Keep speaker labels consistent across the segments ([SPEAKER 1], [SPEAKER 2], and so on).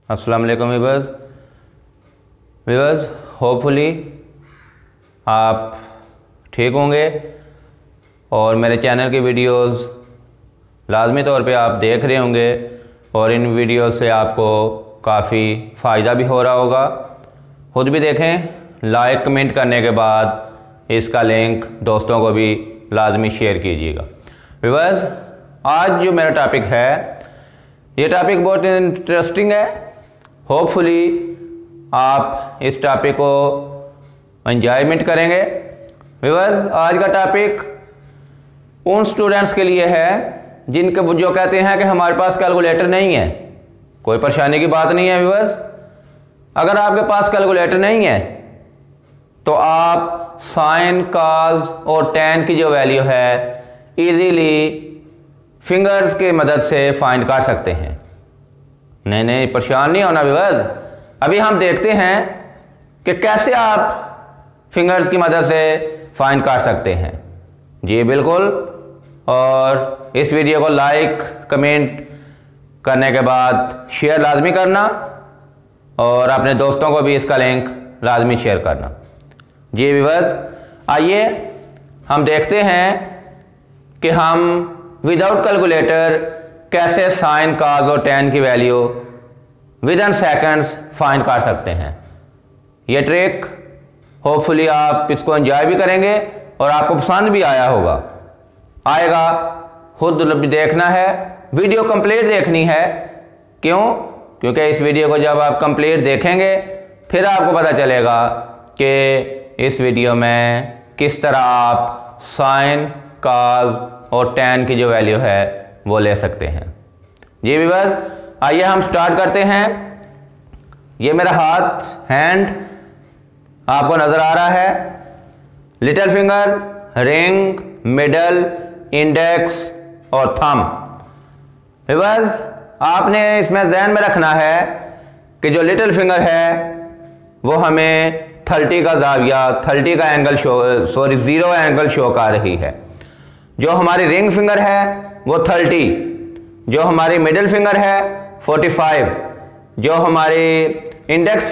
[SPEAKER 1] अस्सलाम वालेकुम viewers, hopefully आप ठीक होंगे और मेरे चैनल की वीडियोस लाजमी तौर पे आप देख रहे होंगे और इन वीडियोस से आपको काफ़ी फ़ायदा भी हो रहा होगा। खुद भी देखें, लाइक कमेंट करने के बाद इसका लिंक दोस्तों को भी लाजमी शेयर कीजिएगा। व्यूअर्स, आज जो मेरा टॉपिक है, ये टॉपिक बहुत इंटरेस्टिंग है। होपफुली आप इस टॉपिक को एंजॉयमेंट करेंगे। व्यूअर्स, आज का टॉपिक उन स्टूडेंट्स के लिए है जिनके जो कहते हैं कि हमारे पास कैलकुलेटर नहीं है। कोई परेशानी की बात नहीं है व्यूअर्स। अगर आपके पास कैलकुलेटर नहीं है तो आप साइन, कॉस और टैन की जो वैल्यू है इजीली फिंगर्स की मदद से फाइंड कर सकते हैं। नहीं, परेशान नहीं होना व्यूअर्स। अभी हम देखते हैं कि कैसे आप फिंगर्स की मदद से फाइंड कर सकते हैं। जी बिल्कुल, और इस वीडियो को लाइक कमेंट करने के बाद शेयर लाजमी करना और अपने दोस्तों को भी इसका लिंक लाजमी शेयर करना। जी व्यूअर्स, आइए हम देखते हैं कि हम विदाउट कैलकुलेटर कैसे साइन, कॉस और टैन की value within seconds find कर सकते हैं। ये ट्रिक होपफुली आप इसको एंजॉय भी करेंगे और आपको पसंद भी आएगा। खुद भी देखना है, वीडियो कंप्लीट देखनी है। क्यों? क्योंकि इस वीडियो को जब आप कंप्लीट देखेंगे फिर आपको पता चलेगा कि इस वीडियो में किस तरह आप साइन, कॉस और टैन की जो वैल्यू है वो ले सकते हैं। जी व्यूअर्स, आइए हम स्टार्ट करते हैं। ये मेरा हाथ, हैंड आपको नजर आ रहा है। Little finger, ring, middle, index और थंब। व्यूअर्स, आपने इसमें ध्यान में रखना है कि जो लिटिल फिंगर है वो हमें 30 का जाविया, 30 का एंगल जीरो एंगल शो कर रही है। जो हमारी रिंग फिंगर है वो 30, जो हमारी मिडिल फिंगर है 45, जो हमारी इंडेक्स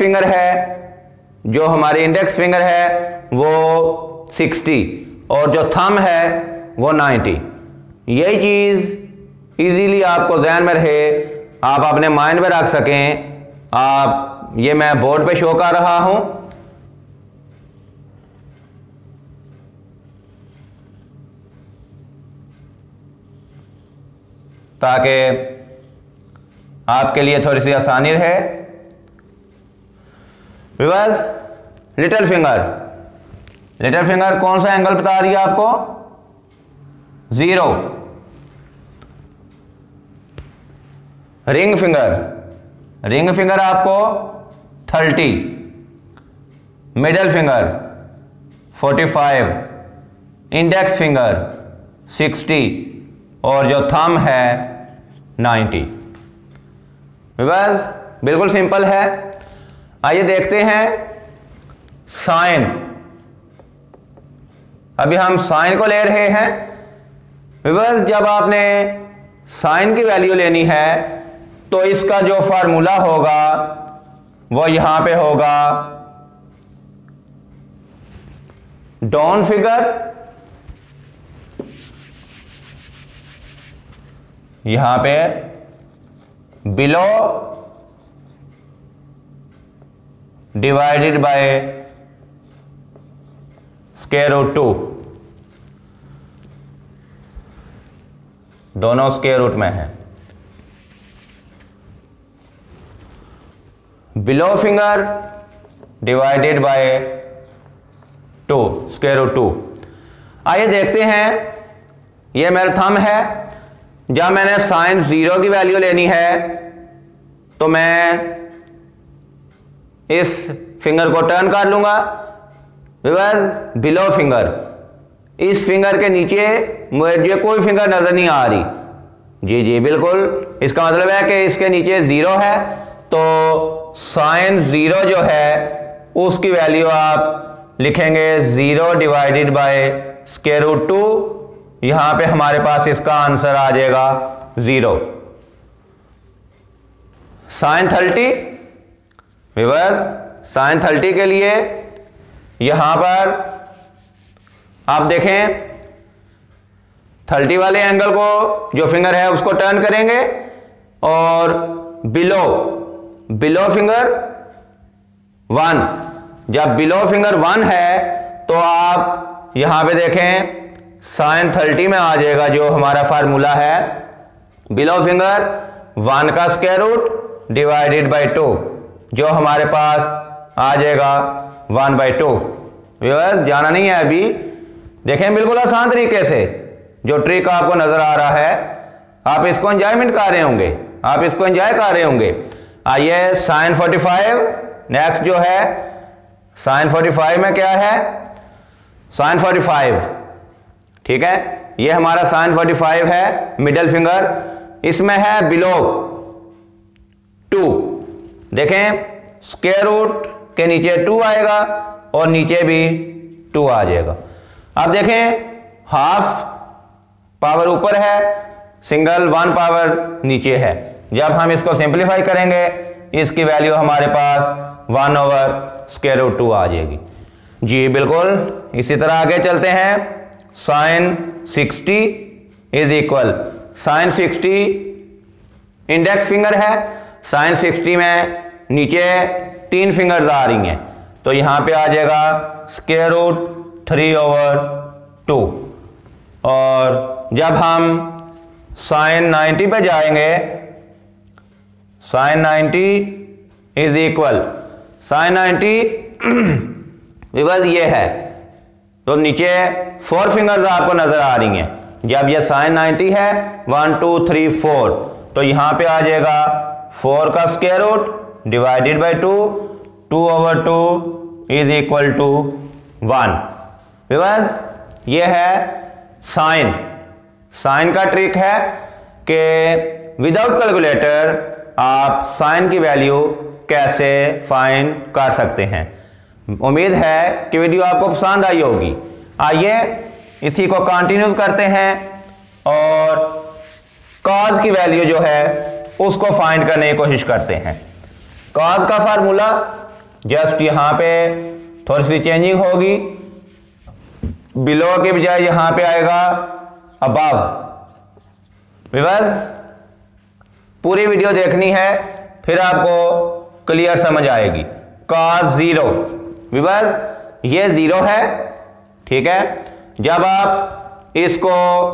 [SPEAKER 1] फिंगर है वो 60 और जो थंब है वो 90। यही चीज़ इजीली आपको ध्यान में रहे, आप अपने माइंड में रख सकें। आप ये मैं बोर्ड पे शो कर रहा हूं ताकि आपके लिए थोड़ी सी आसानी रहे। व्यूअर्स, लिटिल फिंगर कौन सा एंगल बता रही है आपको? 0। रिंग फिंगर आपको 30, मिडल फिंगर 45, इंडेक्स फिंगर 60 और जो थंब है 90। व्यूअर्स, बिल्कुल सिंपल है। आइए देखते हैं साइन। अभी हम साइन को ले रहे हैं। व्यूअर्स, जब आपने साइन की वैल्यू लेनी है तो इसका जो फार्मूला होगा वो यहां पे होगा डाउन फिगर, यहां पे below divided by square root 2। दोनों स्क्वायर रूट में है। Below finger divided by 2, square root 2। आइए देखते हैं, ये मेरा थंब है। जब मैंने साइन 0 की वैल्यू लेनी है तो मैं इस फिंगर को टर्न कर लूंगा। व्यूअर्स, बिलो फिंगर, इस फिंगर के नीचे मुझे कोई फिंगर नजर नहीं आ रही। जी बिल्कुल, इसका मतलब है कि इसके नीचे 0 है, तो साइन 0 जो है उसकी वैल्यू आप लिखेंगे 0 डिवाइडेड बाय स्क्वायर रूट 2। यहां पे हमारे पास इसका आंसर आ जाएगा 0। साइन 30 व्यूअर्स, साइन 30 के लिए यहां पर आप देखें 30 वाले एंगल को जो फिंगर है उसको टर्न करेंगे और बिलो फिंगर 1, जब बिलो फिंगर 1 है तो आप यहां पे देखें साइन 30 में आ जाएगा जो हमारा फार्मूला है बिलो फिंगर 1 का स्क्वायर रूट डिवाइडेड बाय 2, जो हमारे पास आ जाएगा 1/2। व्यूअर्स जाना नहीं है अभी, देखें बिल्कुल आसान तरीके से जो ट्रिक आपको नजर आ रहा है, आप इसको एंजॉयमेंट कर रहे होंगे, आप इसको एंजॉय कर रहे होंगे। आइए साइन 45 नेक्स्ट जो है, साइन 45 में क्या है, साइन 45 ठीक है, ये हमारा साइन 45 है मिडिल फिंगर, इसमें है बिलो 2। देखें स्क्वायर रूट के नीचे 2 आएगा और नीचे भी 2 आ जाएगा। अब देखें हाफ पावर ऊपर है, सिंगल 1 पावर नीचे है। जब हम इसको सिंपलीफाई करेंगे इसकी वैल्यू हमारे पास 1/√2 आ जाएगी। जी बिल्कुल, इसी तरह आगे चलते हैं। Sine 60 is equal, sine 60 index finger है, साइन 60 में नीचे 3 फिंगर्स आ रही हैं, तो यहां पे आ जाएगा स्क्वायर रूट 3/2। और जब हम साइन 90 पे जाएंगे, साइन 90 इज इक्वल, साइन 90 विवज ये है, तो नीचे 4 फिंगर्स आपको नजर आ रही हैं। जब ये साइन 90 है 1 2 3 4, तो यहां पे आ जाएगा 4 का square root divided by 2, 2/2 is equal to 1। विवज ये है साइन। साइन का ट्रिक है कि विदाउट कैलकुलेटर आप साइन की वैल्यू कैसे फाइंड कर सकते हैं। उम्मीद है कि वीडियो आपको पसंद आई होगी। आइए इसी को कंटिन्यू करते हैं और कॉज की वैल्यू जो है उसको फाइंड करने की कोशिश करते हैं। कॉज का फार्मूला जस्ट यहां पे थोड़ी सी चेंजिंग होगी, बिलो के बजाय यहां पे आएगा अबव। विवज पूरी वीडियो देखनी है फिर आपको क्लियर समझ आएगी। कॉस 0, विवज ये 0 है, ठीक है। जब आप इसको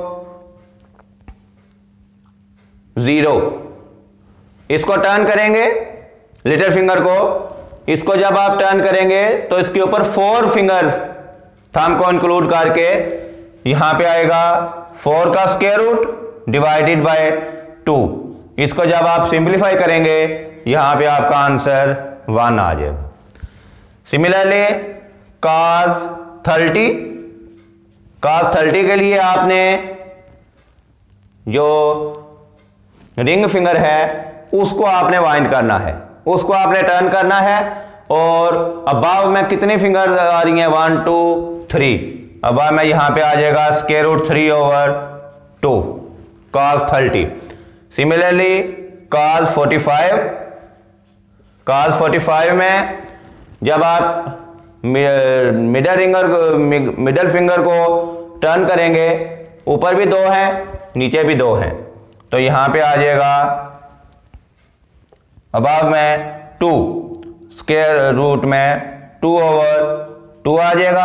[SPEAKER 1] 0 इसको टर्न करेंगे, लिटिल फिंगर को, इसको जब आप टर्न करेंगे तो इसके ऊपर 4 फिंगर्स थंब को इंक्लूड करके यहां पे आएगा 4 का स्क्वायर रूट डिवाइडेड बाय 2। इसको जब आप सिंपलीफाई करेंगे यहां पे आपका आंसर 1 आ जाएगा। सिमिलरली cos 30, cos 30 के लिए आपने जो रिंग फिंगर है उसको आपने वाइंड करना है, उसको आपने टर्न करना है। और अबाव में कितनी फिंगर आ रही हैं, 1 2 3, अबाव में यहां पे आ जाएगा square root 3/2 cos 30। Similarly cos 45, cos 45 में जब आप मिडल फिंगर को टर्न करेंगे, ऊपर भी 2 हैं नीचे भी 2 हैं, तो यहां पे आ जाएगा अबाव में 2, स्क्वायर रूट में 2/2 आ जाएगा,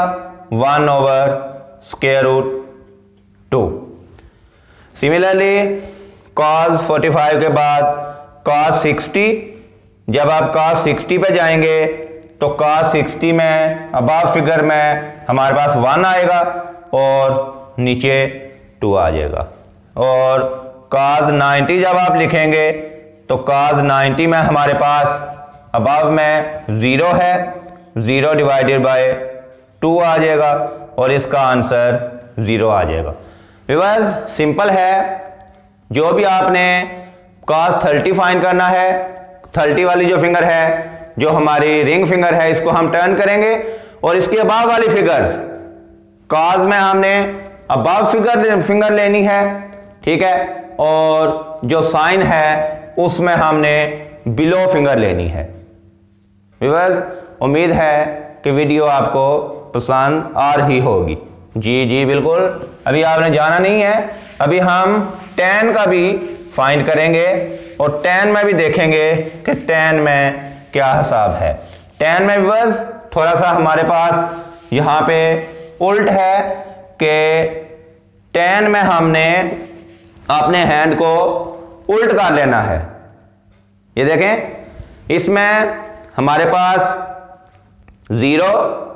[SPEAKER 1] 1/√2। सिमिलरली cos 45 के बाद cos 60, जब आप cos 60 पे जाएंगे तो cos 60 में अबाव फिगर में हमारे पास 1 आएगा और नीचे 2 आ जाएगा। और cos 90 जब आप लिखेंगे तो cos 90 में हमारे पास अबाव में 0 है, 0 डिवाइडेड बाय 2 आ जाएगा और इसका आंसर 0 आ जाएगा। व्यूअर्स सिंपल है, जो भी आपने cos 30 फाइंड करना है, 30 वाली जो फिंगर है जो हमारी रिंग फिंगर है इसको हम टर्न करेंगे और इसके अबाव वाली फिगर्स cos में हमने अबाव फिंगर लेनी है, ठीक है। और जो साइन है उसमें हमने बिलो फिंगर लेनी है। व्यूअर्स, उम्मीद है कि वीडियो आपको पसंद आ रही होगी। जी जी बिल्कुल, अभी आपने जाना नहीं है, अभी हम tan का भी फाइंड करेंगे और tan में भी देखेंगे कि tan में क्या हिसाब है। tan में व्यूअर्स थोड़ा सा हमारे पास यहाँ पे उल्ट है कि tan में हमने अपने हैंड को उल्ट कर लेना है। ये देखें, इसमें हमारे पास 0,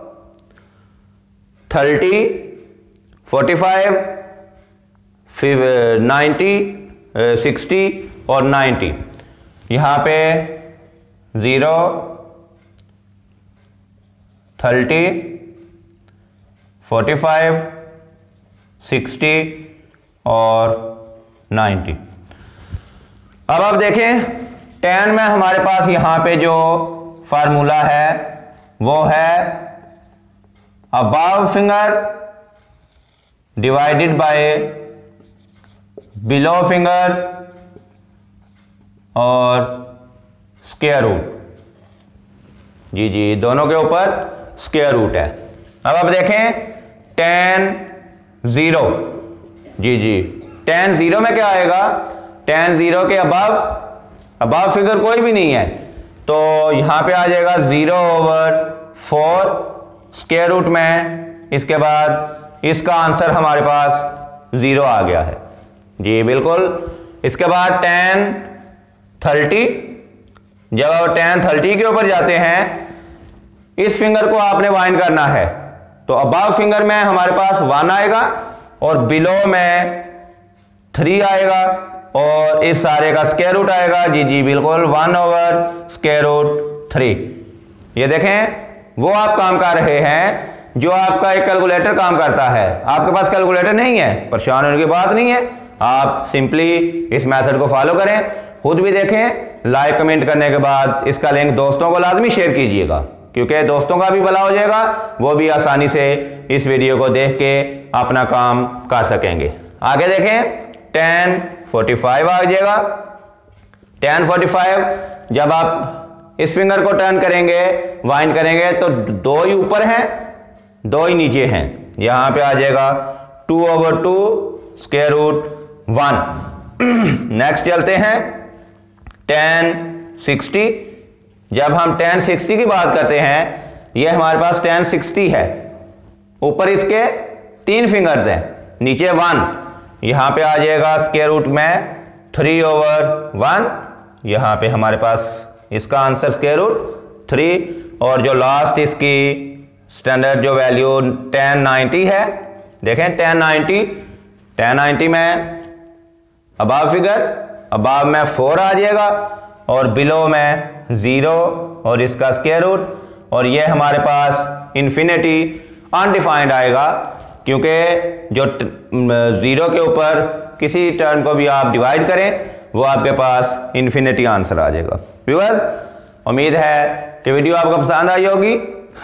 [SPEAKER 1] 30, 45, 90, 60 और 90। यहाँ पे 0, 30, 45, 60 और 90। अब आप देखें, tan में हमारे पास यहाँ पे जो फार्मूला है वो है above finger divided by below finger और स्क्वायर रूट। जी जी, दोनों के ऊपर स्क्वायर रूट है। अब आप देखें tan 0, जी जी, tan 0 में क्या आएगा, tan 0 के अबव फिगर कोई भी नहीं है, तो यहां पे आ जाएगा 0/4 स्क्वायर रूट में। इसके बाद इसका आंसर हमारे पास 0 आ गया है। जी बिल्कुल। इसके बाद tan 30, जब आप tan 30 के ऊपर जाते हैं, इस फिंगर को आपने वाइंड करना है, तो अबव फिंगर में हमारे पास 1 आएगा और बिलो में 3 आएगा और इस सारे का स्क्वायर रूट आएगा। जी जी बिल्कुल, 1/√3। ये देखें, वो आप काम कर रहे हैं जो आपका एक कैलकुलेटर काम करता है। आपके पास कैलकुलेटर नहीं है, परेशान होने की बात नहीं है, आप सिंपली इस मेथड को फॉलो करें, खुद भी देखें। लाइक कमेंट करने के बाद इसका लिंक दोस्तों को लाजमी शेयर कीजिएगा, क्योंकि दोस्तों का भी भला हो जाएगा, वो भी आसानी से इस वीडियो को देख के अपना काम कर सकेंगे। आगे देखें, tan 45 आ जाएगा। tan 45 जब आप इस फिंगर को टर्न करेंगे, वाइंड करेंगे, तो 2 ही ऊपर हैं, 2 ही नीचे हैं। यहां पे आ जाएगा 2/2 स्क्वायर रूट 1। नेक्स्ट चलते हैं tan 60। जब हम tan 60 की बात करते हैं, ये हमारे पास tan 60 है, ऊपर इसके 3 फिंगर्स हैं, नीचे 1। यहां पे आ जाएगा स्क्वायर रूट में 3/1। यहां पे हमारे पास इसका आंसर स्क्वायर रूट 3, और जो लास्ट इसकी स्टैंडर्ड जो वैल्यू tan 90 है, देखें tan 90 में अबव फिगर, अबव में 4 आ जाएगा और बिलो में 0 और इसका स्क्वायर रूट, और ये हमारे पास इन्फिनिटी अनडिफाइंड आएगा, क्योंकि जो 0 के ऊपर किसी टर्म को भी आप डिवाइड करें, वो आपके पास इन्फिनिटी आंसर आ जाएगा। व्यूअर्स, उम्मीद है कि वीडियो आपको पसंद आई होगी।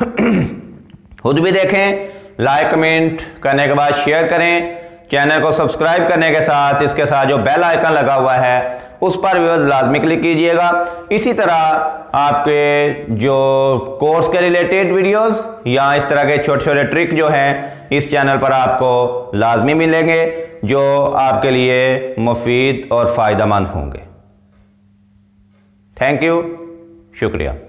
[SPEAKER 1] खुद भी देखें, लाइक कमेंट करने के बाद शेयर करें, चैनल को सब्सक्राइब करने के साथ इसके साथ जो बेल आइकन लगा हुआ है उस पर व्यूअर्स लाजमी क्लिक कीजिएगा। इसी तरह आपके जो कोर्स के रिलेटेड वीडियोस या इस तरह के छोटे छोटे ट्रिक जो हैं इस चैनल पर आपको लाजमी मिलेंगे, जो आपके लिए मुफीद और फ़ायदेमंद होंगे। थैंक यू, शुक्रिया।